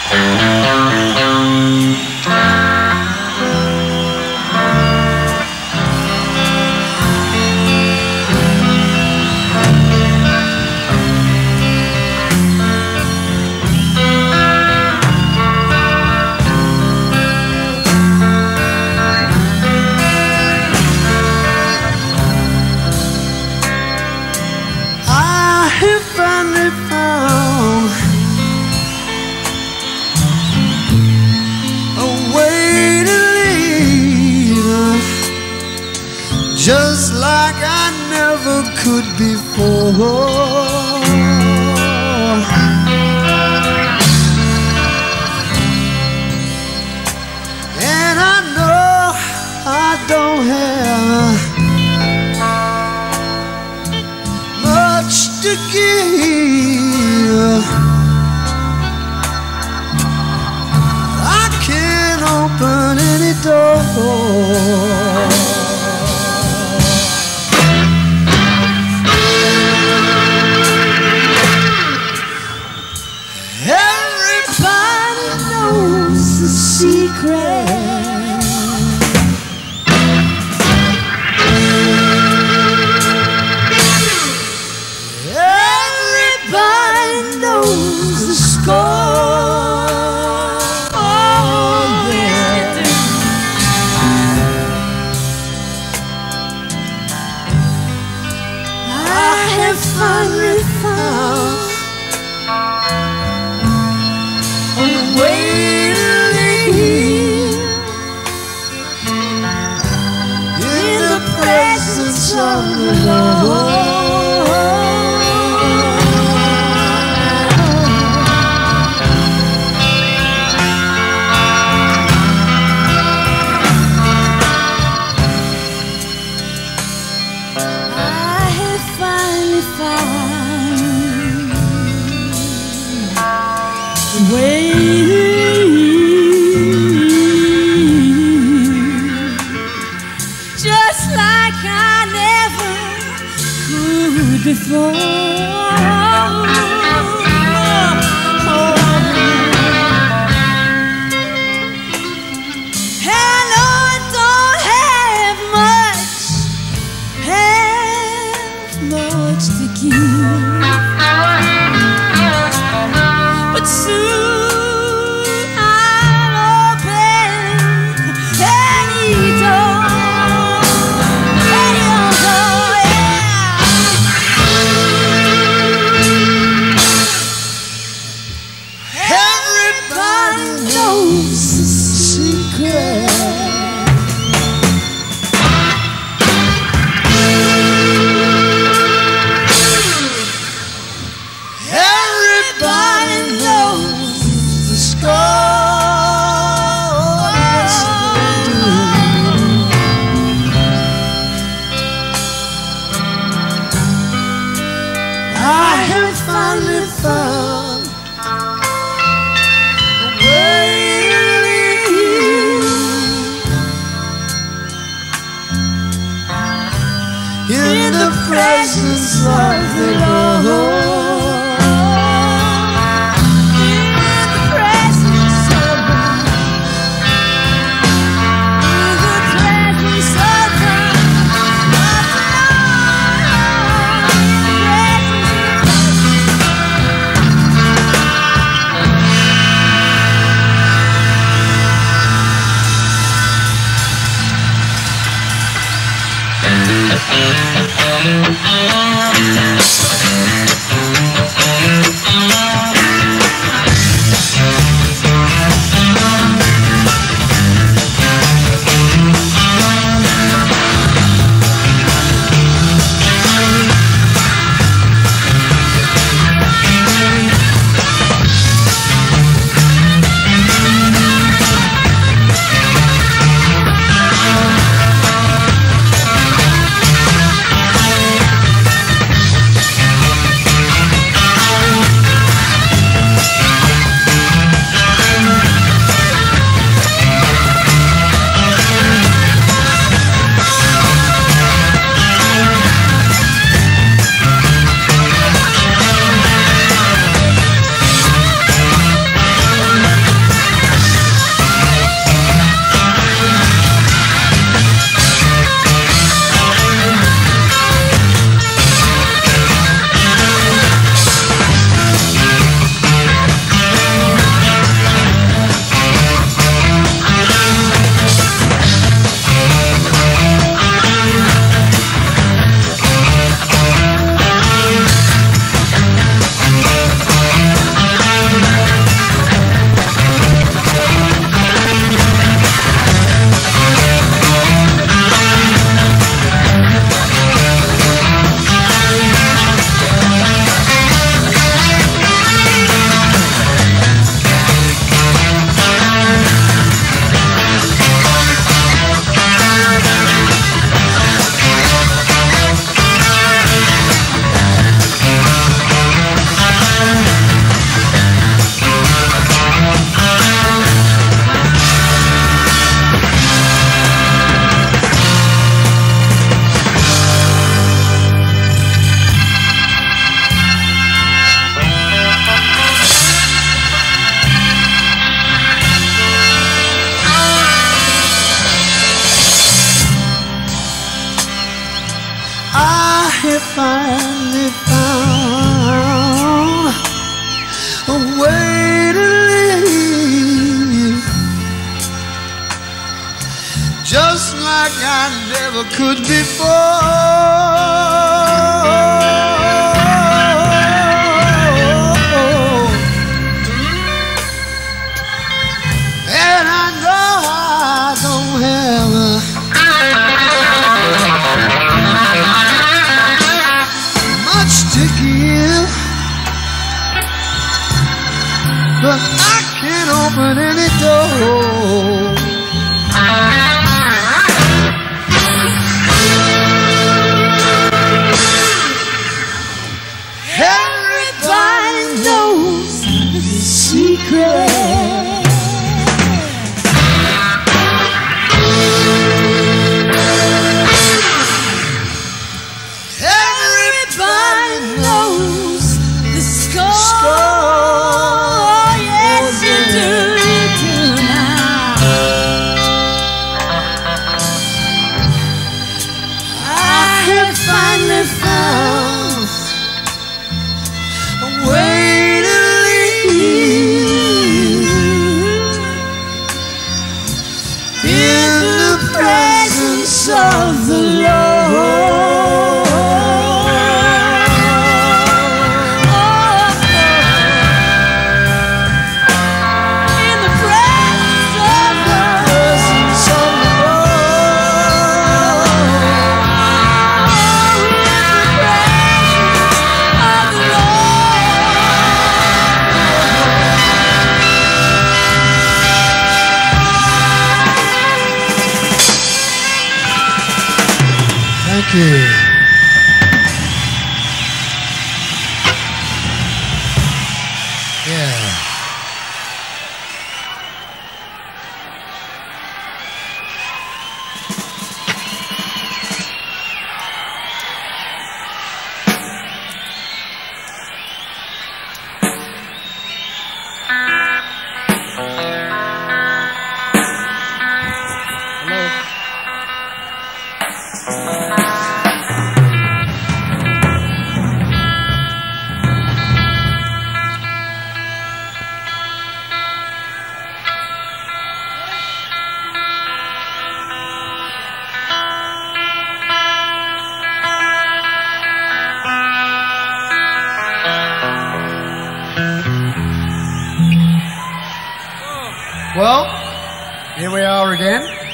Just like I never could before. And I know I don't have much to give. I can't open any door. Everybody knows the score. Oh, yeah. I have finally found a way to live in the presence of the Lord. Just like I never could before. And I don't have much to give, but soon I'll open any door, yeah. Everybody knows the secret. I have finally found a way to live like I never could before. And I know I don't have much to give, but I can't open any door. Everybody knows the secret. Everybody knows the score. Yes, you do now. I have finally found a way to leave in the presence of the Lord. Thank you. Yeah. Well, here we are again.